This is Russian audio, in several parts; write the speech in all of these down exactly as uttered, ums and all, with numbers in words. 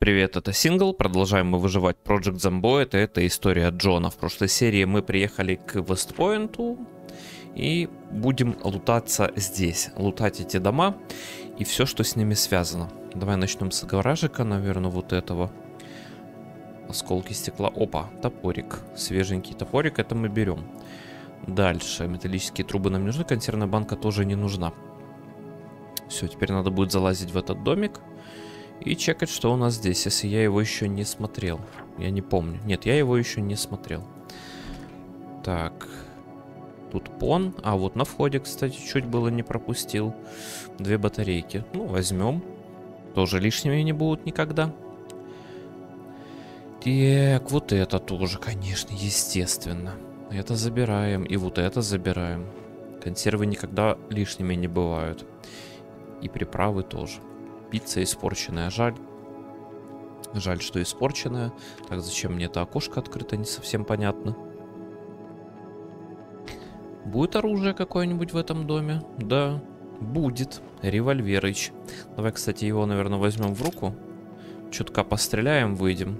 Привет, это Сингл. Продолжаем мы выживать Project Zomboid. Это история Джона. В прошлой серии мы приехали к Вестпойнту и будем лутаться здесь. Лутать эти дома и все, что с ними связано. Давай начнем с гаражика, наверное, вот этого. Осколки стекла. Опа, топорик. Свеженький топорик, это мы берем. Дальше. Металлические трубы нам не нужны. Консервная банка тоже не нужна. Все, теперь надо будет залазить в этот домик и чекать, что у нас здесь, если я его еще не смотрел. Я не помню. Нет, я его еще не смотрел. Так. Тут пон. А вот на входе, кстати, чуть было не пропустил. Две батарейки. Ну, возьмем. Тоже лишними не будут никогда. Так, вот это тоже, конечно, естественно. Это забираем. И вот это забираем. Консервы никогда лишними не бывают. И приправы тоже. Пицца испорченная. Жаль. Жаль, что испорченная. Так, зачем мне это окошко открыто, не совсем понятно. Будет оружие какое-нибудь в этом доме? Да, будет. Револьверыч. Давай, кстати, его, наверное, возьмем в руку. Чутка постреляем, выйдем.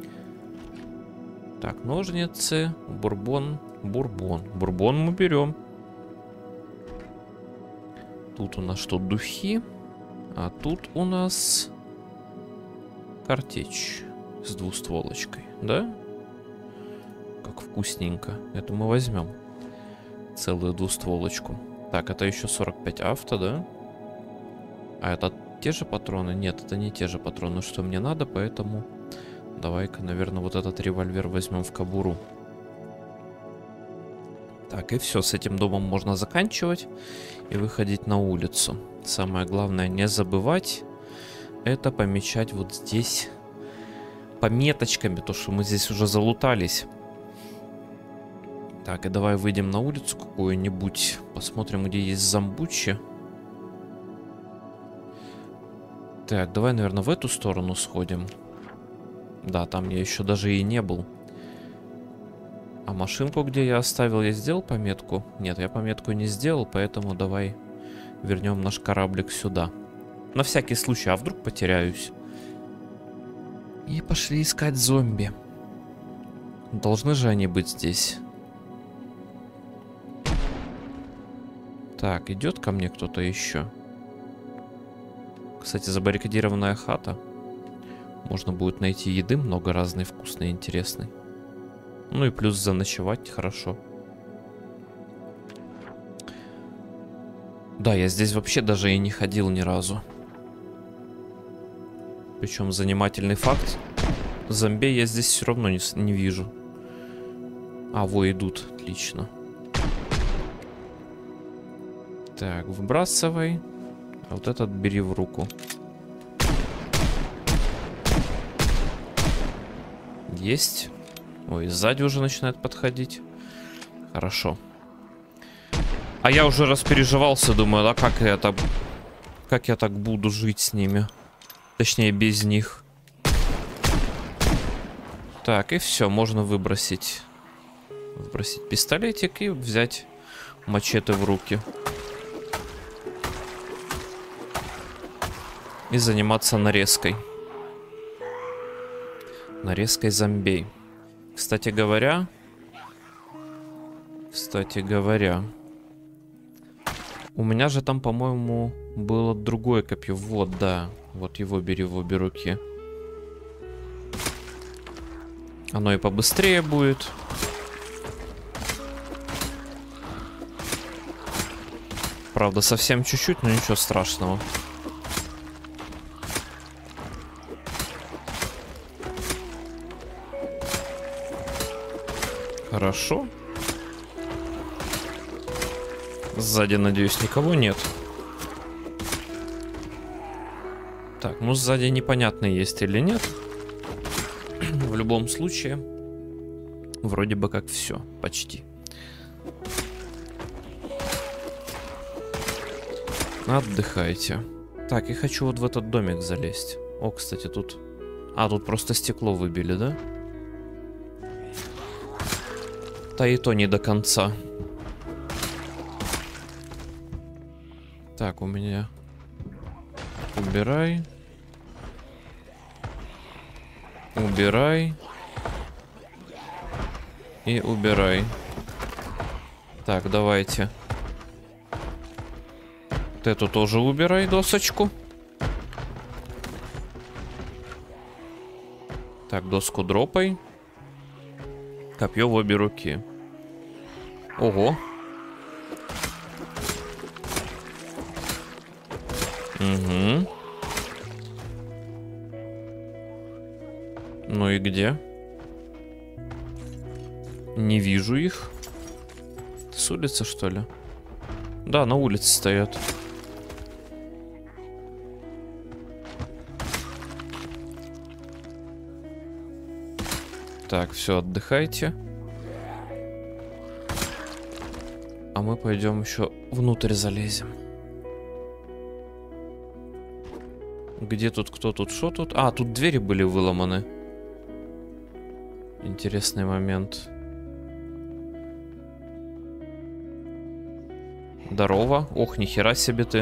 Так, ножницы. Бурбон. Бурбон. Бурбон мы берем. Тут у нас что, духи? А тут у нас картечь с двустволочкой, да? Как вкусненько. Это мы возьмем. Целую двустволочку. Так, это еще сорок пять авто, да? А это те же патроны? Нет, это не те же патроны, что мне надо, поэтому давай-ка, наверное, вот этот револьвер возьмем в кобуру. Так, и все, с этим домом можно заканчивать и выходить на улицу. Самое главное не забывать это помечать вот здесь пометочками, то что мы здесь уже залутались. Так, и давай выйдем на улицу какую-нибудь, посмотрим, где есть зомбучи. Так, давай, наверное, в эту сторону сходим. Да, там я еще даже и не был. А машинку, где я оставил, я сделал пометку? Нет, я пометку не сделал, поэтому давай вернем наш кораблик сюда. На всякий случай, а вдруг потеряюсь? И пошли искать зомби. Должны же они быть здесь. Так, идет ко мне кто-то еще. Кстати, забаррикадированная хата. Можно будет найти еды много разной, вкусной, интересной. Ну и плюс заночевать хорошо. Да, я здесь вообще даже и не ходил ни разу. Причем занимательный факт. Зомби я здесь все равно не, не вижу. А, во, идут. Отлично. Так, выбрасывай. А вот этот бери в руку. Есть. Ой, сзади уже начинает подходить. Хорошо. А я уже распереживался, думаю, а как я так, как я так буду жить с ними? Точнее, без них. Так, и все, можно выбросить. Выбросить пистолетик и взять мачете в руки. И заниматься нарезкой. Нарезкой зомбей. Кстати говоря... Кстати говоря... У меня же там, по-моему, было другое копье. Вот, да. Вот его бери в обе руки. Оно и побыстрее будет. Правда, совсем чуть-чуть, но ничего страшного. Хорошо. Сзади, надеюсь, никого нет. Так, ну сзади непонятно, есть или нет. В любом случае, вроде бы как все, почти. Отдыхайте. Так, я хочу вот в этот домик залезть. О, кстати, тут... А, тут просто стекло выбили, да? Да и то не до конца. Так, у меня... Убирай. Убирай. И убирай. Так, давайте. Вот эту тоже убирай, досочку. Так, доску дропай. Копье в обе руки. Ого. Угу. Ну и где? Не вижу их. С улицы, что ли? Да, на улице стоят. Так, все, отдыхайте. А мы пойдем еще внутрь залезем. Где тут, кто тут, что тут? А, тут двери были выломаны. Интересный момент. Здорово. Ох, нихера себе ты.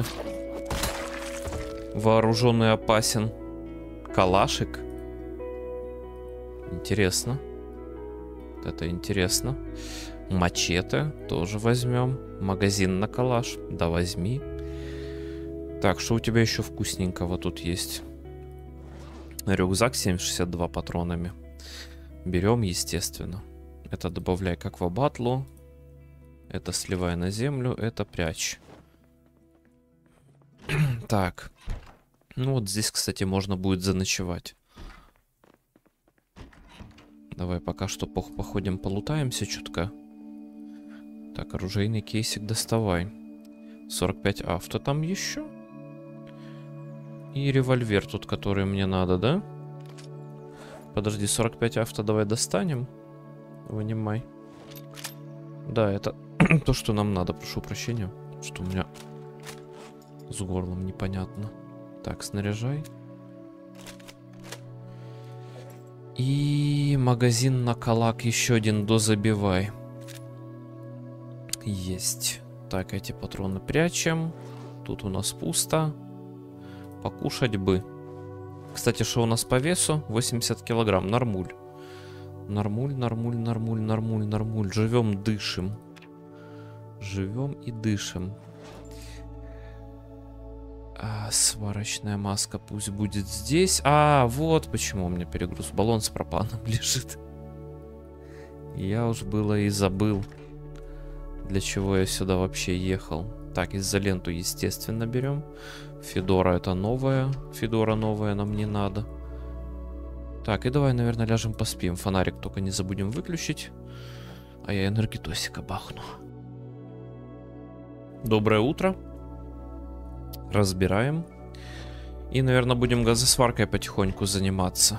Вооруженный опасен. Калашик. Интересно. Вот это интересно. Мачете тоже возьмем. Магазин на калаш. Да возьми. Так, что у тебя еще вкусненького тут есть? Рюкзак семь шестьдесят два патронами. Берем, естественно. Это добавляй к аквабатлу. Это сливай на землю. Это прячь. Так. Ну вот здесь, кстати, можно будет заночевать. Давай пока что походим, полутаемся чутка. Так, оружейный кейсик доставай. сорок пять авто там еще. И револьвер тут, который мне надо, да? Подожди, сорок пять авто давай достанем. Вынимай. Да, это то, что нам надо. Прошу прощения, что у меня с горлом непонятно. Так, снаряжай. И магазин на калак еще один дозабивай. Есть. Так, эти патроны прячем. Тут у нас пусто. Покушать бы. Кстати, что у нас по весу? восемьдесят килограмм. Нормуль. Нормуль, нормуль, нормуль, нормуль, нормуль. Живем, дышим. Живем и дышим. А, сварочная маска пусть будет здесь. А, вот почему у меня перегруз. Баллон с пропаном лежит. Я уж было и забыл, для чего я сюда вообще ехал. Так, изоленту, естественно, берем. Федора это новая. Федора новая нам не надо. Так, и давай, наверное, ляжем поспим. Фонарик только не забудем выключить. А я энергетосика бахну. Доброе утро. Разбираем. И, наверное, будем газосваркой потихоньку заниматься.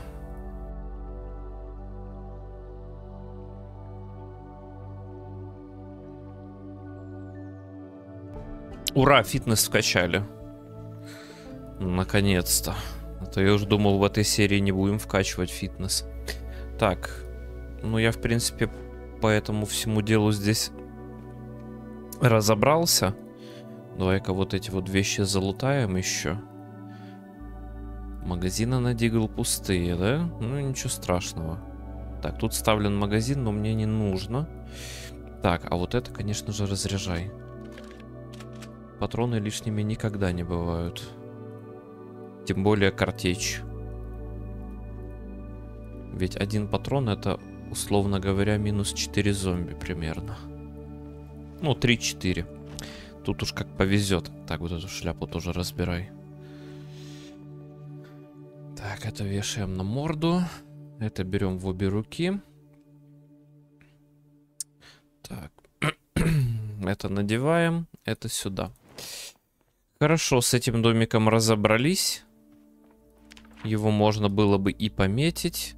Ура, фитнес вкачали. Наконец-то. А то я уже думал, в этой серии не будем вкачивать фитнес. Так. Ну, я, в принципе, по этому всему делу здесь разобрался. Давай-ка вот эти вот вещи залутаем еще. Магазины на Дигл пустые, да? Ну, ничего страшного. Так, тут вставлен магазин, но мне не нужно. Так, а вот это, конечно же, разряжай. Патроны лишними никогда не бывают. Тем более картечь. Ведь один патрон это, условно говоря, минус четыре зомби примерно. Ну, три-четыре. Тут уж как повезет. Так, вот эту шляпу тоже разбирай. Так, это вешаем на морду. Это берем в обе руки. Так. Это надеваем. Это сюда. Хорошо, с этим домиком разобрались. Его можно было бы и пометить.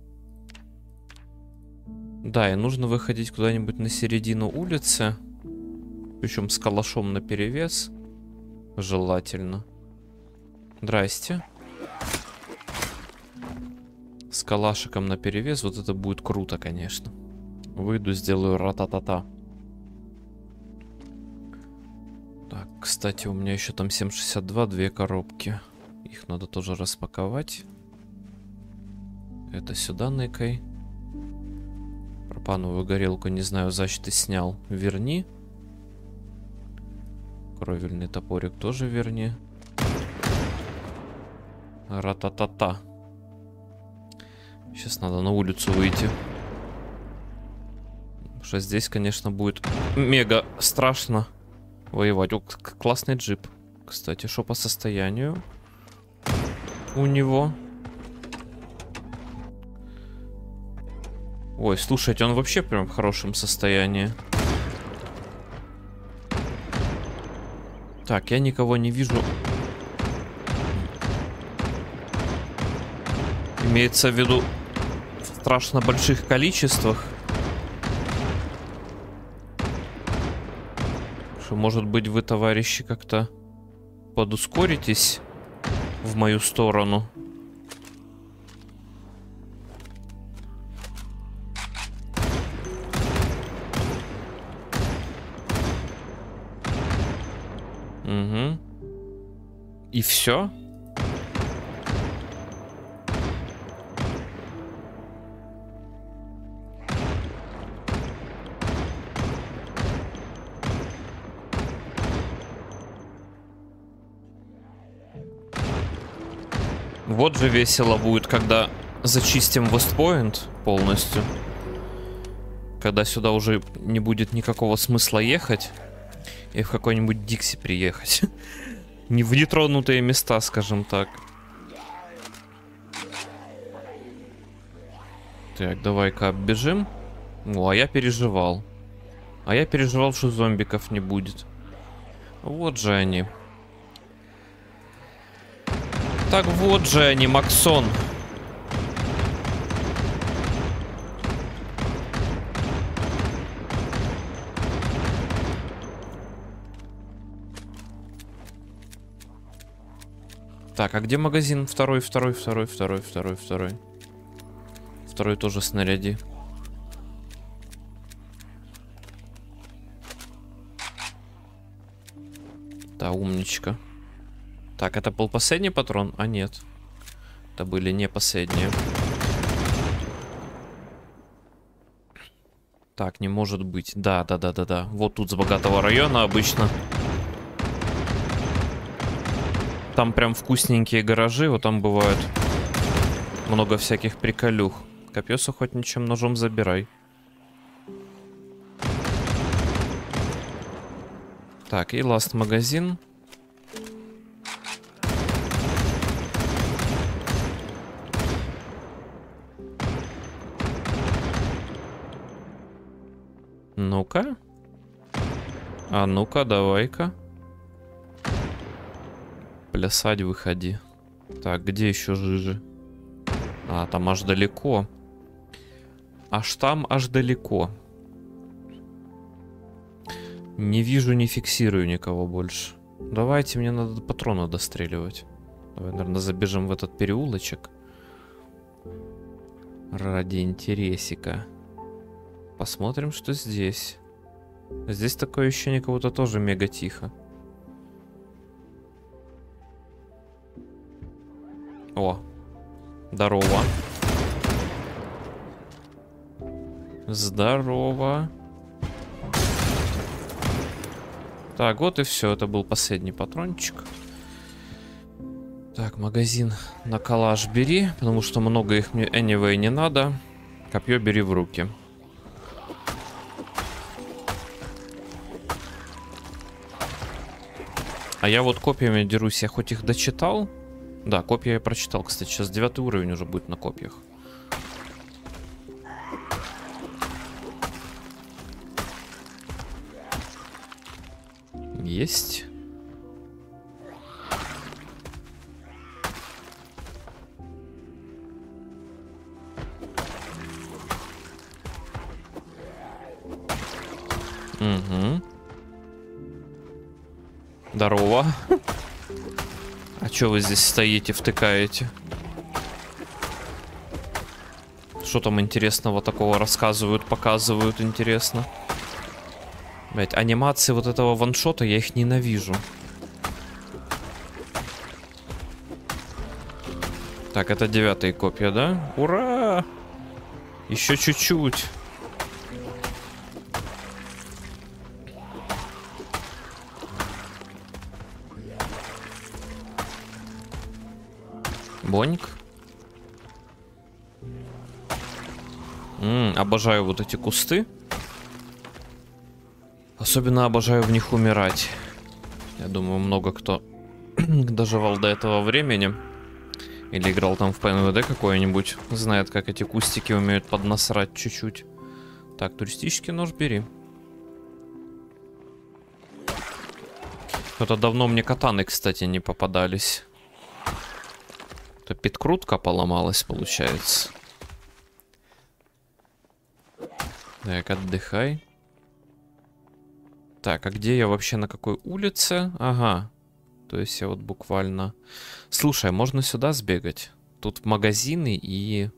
Да, и нужно выходить куда-нибудь на середину улицы. Причем с калашом наперевес. Желательно. Здрасте. С калашиком наперевес. Вот это будет круто, конечно. Выйду, сделаю ра-та-та-та. Так, кстати, у меня еще там семь шестьдесят два, две коробки. Их надо тоже распаковать. Это сюда ныкай. Пропановую горелку, не знаю, значит, ты снял. Верни. Кровельный топорик тоже верни. Ра-та-та-та. Сейчас надо на улицу выйти. Потому что здесь, конечно, будет мега страшно воевать. О, классный джип. Кстати, что по состоянию у него? Ой, слушайте, он вообще прям в хорошем состоянии. Так, я никого не вижу. Имеется в виду в страшно больших количествах. Что, может быть, вы, товарищи, как-то подускоритесь в мою сторону? Угу. И все? Вот же весело будет, когда зачистим Вестпойнт полностью. Когда сюда уже не будет никакого смысла ехать. И в какой-нибудь Дикси приехать. Не в нетронутые места, скажем так. Так, давай-ка оббежим. О, а я переживал. А я переживал, что зомбиков не будет. Вот же они. Так вот же они, Максон. Так, а где магазин? Второй, второй, второй, второй, второй, второй. Второй тоже снаряди. Да, умничка. Так, это был последний патрон? А нет. Это были не последние. Так, не может быть. Да, да, да, да, да. Вот тут с богатого района обычно. Там прям вкусненькие гаражи. Вот там бывает много всяких приколюх. Копье с охотничьим ножом забирай. Так, и ласт магазин. Ну-ка. А ну-ка, давай-ка. Плясать выходи. Так, где еще жижи? А, там аж далеко. Аж там, аж далеко. Не вижу, не фиксирую никого больше. Давайте, мне надо патроны достреливать. Давай, наверное, забежим в этот переулочек. Ради интересика. Посмотрим, что здесь. Здесь такое ощущение, кого-то тоже мега тихо. О, здорово. Здорово. Так, вот и все. Это был последний патрончик. Так, магазин на калаш бери, потому что много их мне anyway не надо. Копье бери в руки. А я вот копьями дерусь, я хоть их дочитал. Да, копья я прочитал, кстати, сейчас девятый уровень уже будет на копьях. Есть. Угу. Здорово. А чё вы здесь стоите, втыкаете? Что там интересного такого рассказывают, показывают, интересно? Блять, анимации вот этого ваншота, я их ненавижу. Так, это девятые копья, да? Ура! Еще чуть-чуть. Боник. М-м, обожаю вот эти кусты. Особенно обожаю в них умирать. Я думаю, много кто доживал до этого времени. Или играл там в пэ эн вэ дэ какой-нибудь. Знает, как эти кустики умеют поднасрать чуть-чуть. Так, туристический нож бери. Это давно мне катаны, кстати, не попадались. Это петкрутка поломалась, получается. Так, отдыхай. Так, а где я вообще, на какой улице? Ага. То есть я вот буквально... Слушай, можно сюда сбегать? Тут магазины и...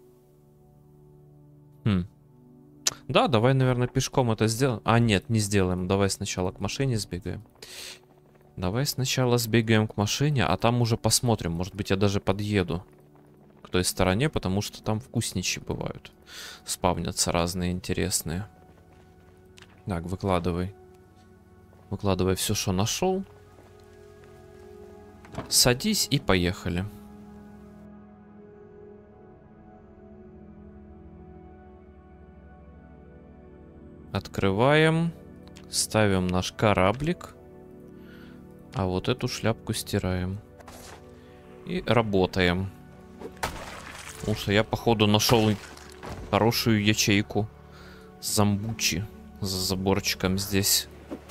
Хм. Да, давай, наверное, пешком это сделаем. А, нет, не сделаем. Давай сначала к машине сбегаем. Давай сначала сбегаем к машине, а там уже посмотрим. Может быть, я даже подъеду к той стороне, потому что там вкусничи бывают. Спавнятся разные интересные. Так, выкладывай. Выкладывай все, что нашел. Садись и поехали. Открываем. Ставим наш кораблик. А вот эту шляпку стираем. И работаем. Потому что я, походу, нашел хорошую ячейку зомбучи за заборчиком здесь.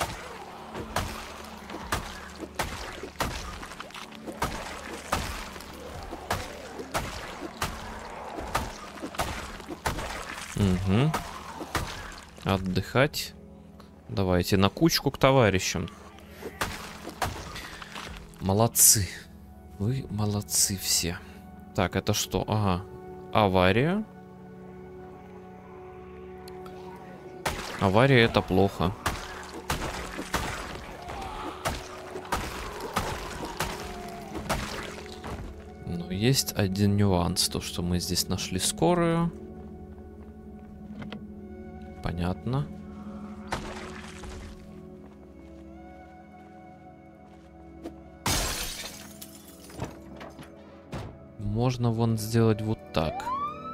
Угу. Отдыхать. Давайте на кучку к товарищам. Молодцы. Вы молодцы все. Так, это что? Ага. Авария. Авария — это плохо. Но есть один нюанс. То, что мы здесь нашли скорую. Понятно. Можно вон сделать вот так.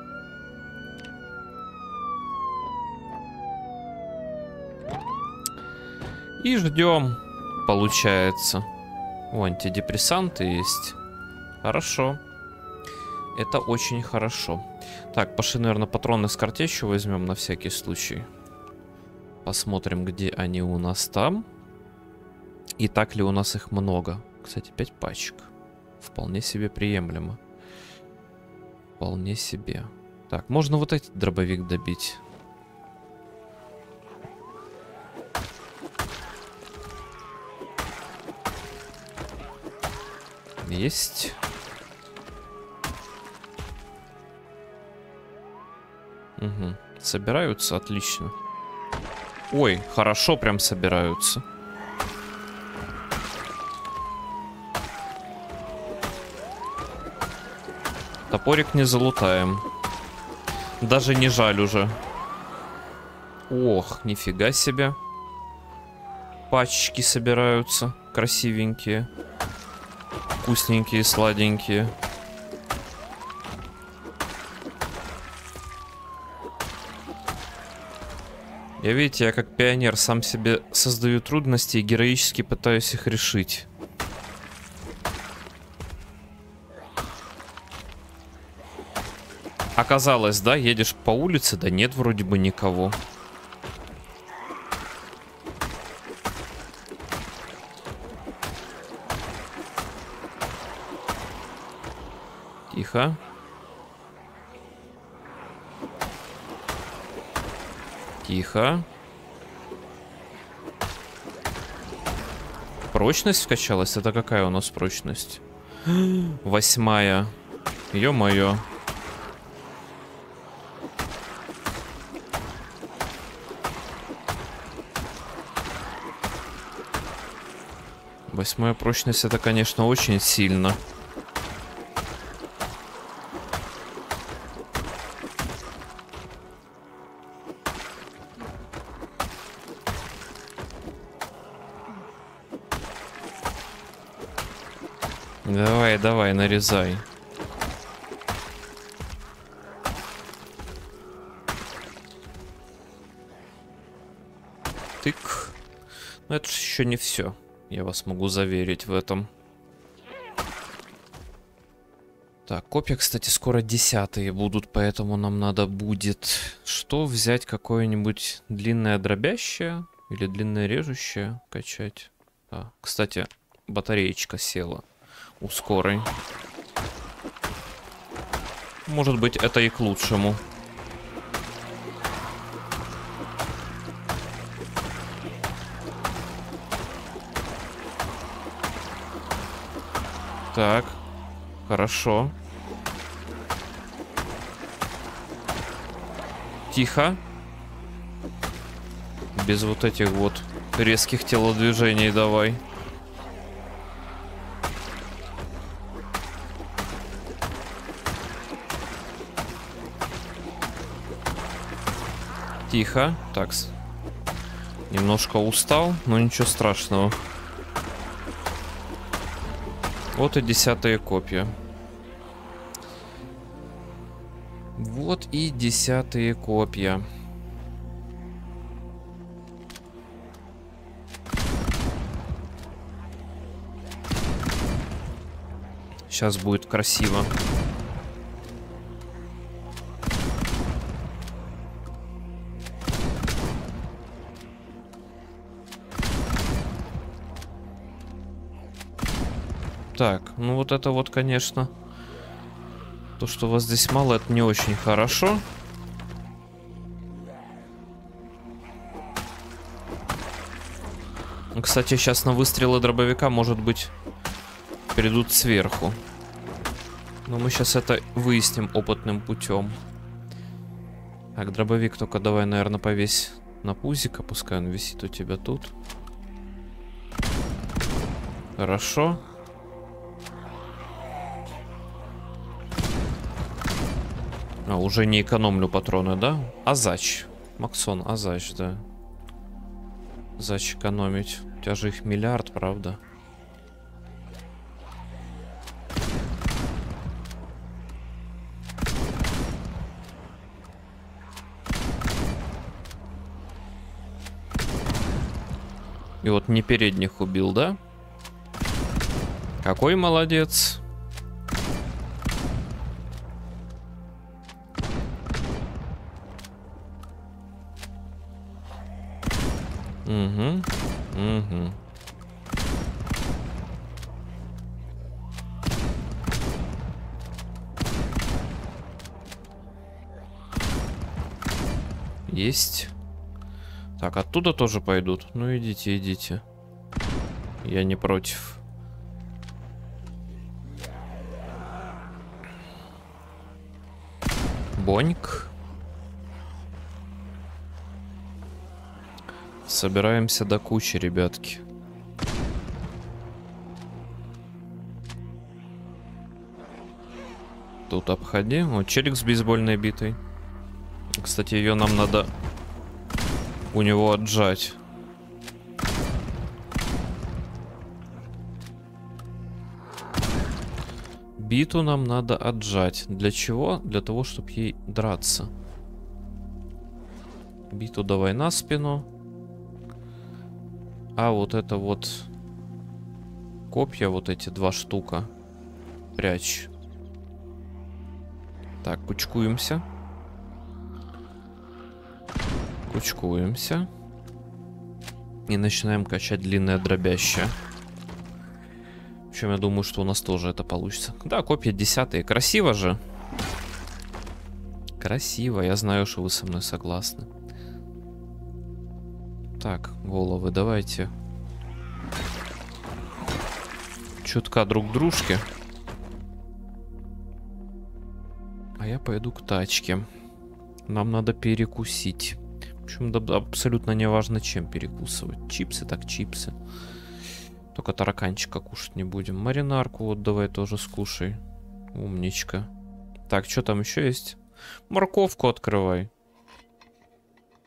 И ждем, получается. О, антидепрессанты есть. Хорошо. Это очень хорошо. Так, пошли, наверное, патроны с картечью возьмем на всякий случай. Посмотрим, где они у нас там. И так ли у нас их много. Кстати, пять пачек. Вполне себе приемлемо. Вполне себе. Так, можно вот этот дробовик добить. Есть. Угу. Собираются? Отлично. Ой, хорошо прям собираются. Топорик не залутаем. Даже не жаль уже. Ох, нифига себе. Пачечки собираются. Красивенькие. Вкусненькие, сладенькие. Я, видите, я как пионер сам себе создаю трудности и героически пытаюсь их решить. Оказалось, да, едешь по улице, да нет вроде бы никого. Тихо. Тихо. Прочность вкачалась? Это какая у нас прочность? Восьмая. Ё-моё. Восьмая прочность — это, конечно, очень сильно. Давай, давай, нарезай. Тык. Но это же еще не все. Я вас могу заверить в этом. Так, копья, кстати, скоро десятые будут, поэтому нам надо будет что взять? Какое-нибудь длинное дробящее или длинное режущее качать. А, кстати, батареечка села у скорой. Может быть, это и к лучшему. Так. Хорошо. Тихо. Без вот этих вот резких телодвижений давай. Тихо. Так. Немножко устал, но ничего страшного. Вот и десятые копья. Вот и десятые копья. Сейчас будет красиво. Так, ну вот это вот, конечно, то, что у вас здесь мало, это не очень хорошо. Кстати, сейчас на выстрелы дробовика, может быть, придут сверху. Но мы сейчас это выясним опытным путем. Так, дробовик только давай, наверное, повесь на пузико, пускай он висит у тебя тут. Хорошо. А, уже не экономлю патроны, да? А зач. Максон, а зач, да. Зач экономить. У тебя же их миллиард, правда? И вот не передних убил, да? Какой молодец. Угу, угу. Есть. Так, оттуда тоже пойдут. Ну идите, идите. Я не против. Боньк. Собираемся до кучи, ребятки. Тут обходи. Вот челик с бейсбольной битой. Кстати, ее нам надо у него отжать. Биту нам надо отжать. Для чего? Для того, чтобы ей драться. Биту давай на спину. А вот это вот копья, вот эти два штука, прячь. Так, кучкуемся. Кучкуемся. И начинаем качать длинное дробящее. В общем, я думаю, что у нас тоже это получится. Да, копья десятые. Красиво же. Красиво. Я знаю, что вы со мной согласны. Так, головы давайте. Чутка друг к дружке. А я пойду к тачке. Нам надо перекусить. В общем, да, абсолютно не важно, чем перекусывать. Чипсы так чипсы. Только тараканчика кушать не будем. Маринарку вот давай тоже скушай. Умничка. Так, что там еще есть? Морковку открывай.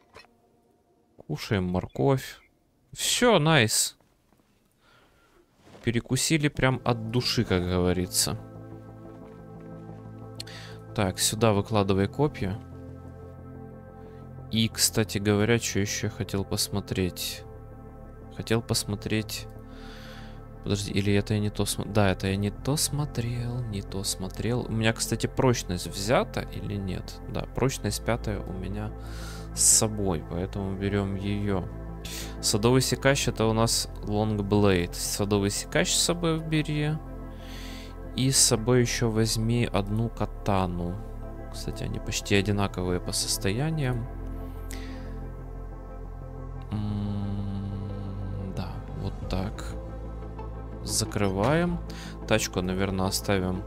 Кушаем морковь. Все, найс. Перекусили прям от души, как говорится. Так, сюда выкладывай копья. И, кстати говоря, что еще я хотел посмотреть? Хотел посмотреть... Подожди, или это я не то смотрел? Да, это я не то смотрел, не то смотрел. У меня, кстати, прочность взята или нет? Да, прочность пятая у меня с собой, поэтому берем ее. Садовый секач — это у нас Long Blade. Садовый секач с собой бери. И с собой еще возьми одну катану. Кстати, они почти одинаковые по состояниям. М-м, да, вот так. Закрываем. Тачку, наверное, оставим.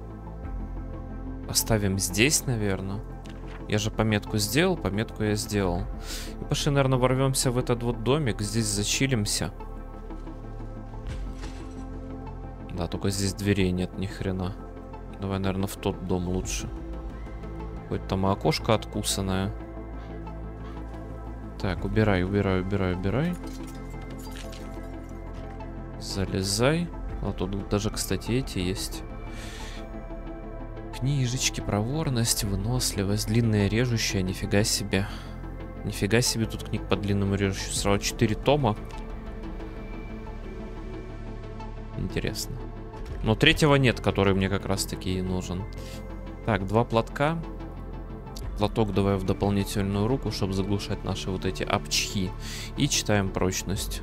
Оставим здесь, наверное. Я же пометку сделал, пометку я сделал. И пошли, наверное, ворвемся в этот вот домик. Здесь зачилимся. Да, только здесь дверей нет ни хрена. Давай, наверное, в тот дом лучше. Хоть там и окошко откусанное. Так, убирай, убирай, убирай, убирай. Залезай. А тут даже, кстати, эти есть. Книжечки, проворность, выносливость, длинная режущая, нифига себе. Нифига себе, тут книг по длинному режущему. Сразу четыре тома. Интересно. Но третьего нет, который мне как раз таки и нужен. Так, два платка. Платок давай в дополнительную руку, чтобы заглушать наши вот эти апчхи. И читаем прочность.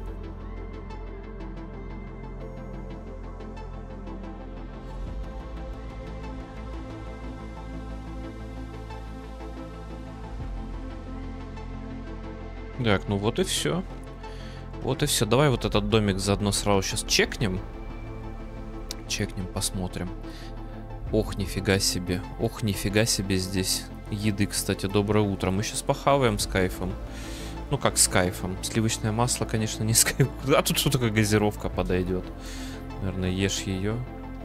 Так, ну вот и все. Вот и все. Давай вот этот домик заодно сразу сейчас чекнем. Чекнем, посмотрим. Ох, нифига себе. Ох, нифига себе здесь. Еды, кстати, доброе утро. Мы сейчас похаваем с кайфом. Ну, как с кайфом. Сливочное масло, конечно, не с кайфом. А тут что такое газировка подойдет. Наверное, ешь ее.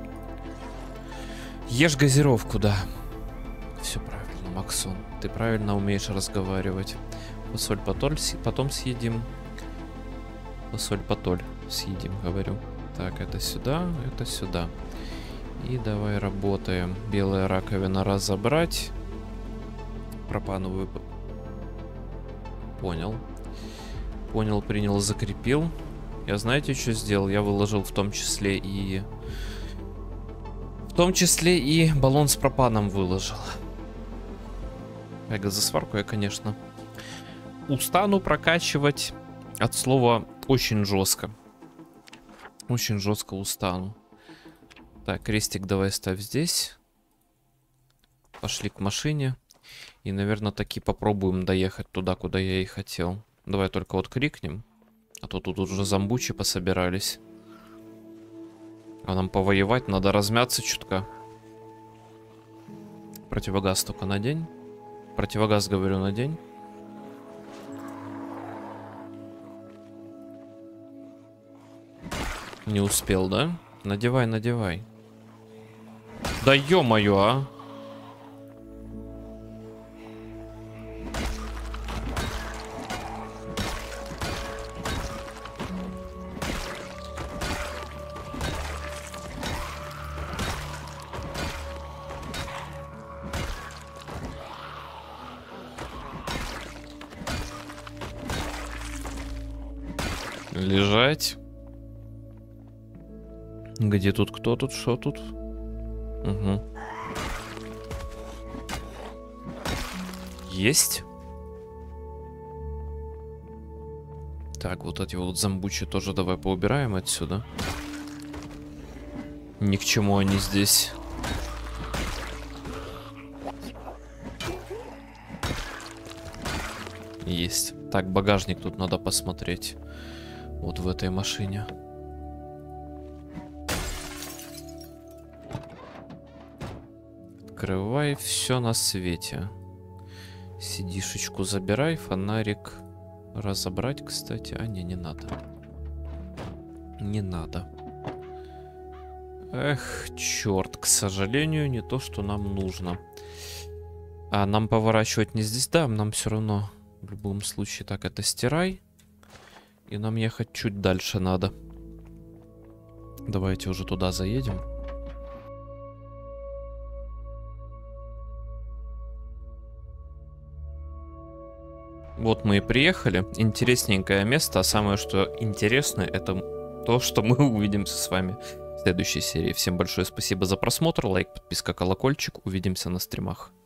Ешь газировку, да. Все правильно, Максон. Ты правильно умеешь разговаривать. Посоль потоль, потом съедим. Посоль потоль съедим, говорю. Так, это сюда, это сюда. И давай работаем. Белая раковина разобрать. Пропановую... Понял. Понял, принял, закрепил. Я знаете, что сделал? Я выложил в том числе и... В том числе и баллон с пропаном выложил. Газосварку я, конечно, устану прокачивать. От слова очень жестко. Очень жестко устану. Так, крестик давай ставь здесь. Пошли к машине. И, наверное, таки попробуем доехать туда, куда я и хотел. Давай только вот крикнем. А то тут уже зомбучи пособирались. А нам повоевать надо, размяться чутка. Противогаз только надень. Противогаз, говорю, надень. Не успел, да? Надевай, надевай. Да ё-моё, а! Лежать. Где тут, кто тут, что тут? Угу. Есть. Так, вот эти вот зомбучи тоже давай поубираем отсюда. Ни к чему они здесь. Есть. Так, багажник тут надо посмотреть. Вот в этой машине. Открывай, все на свете. Сидишечку забирай, фонарик разобрать, кстати. А, не, не надо. Не надо. Эх, черт, к сожалению, не то, что нам нужно. А нам поворачивать не здесь, да, нам все равно. В любом случае, так, это стирай. И нам ехать чуть дальше надо. Давайте уже туда заедем. Вот мы и приехали. Интересненькое место. А самое, что интересное, это то, что мы увидимся с вами в следующей серии. Всем большое спасибо за просмотр. Лайк, подписка, колокольчик. Увидимся на стримах.